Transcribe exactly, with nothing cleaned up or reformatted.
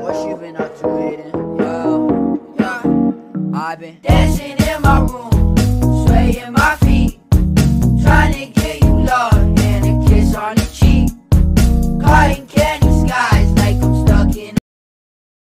What you been up to, Aiden? Yo, yeah. I've been dancing in my room, swaying my feet.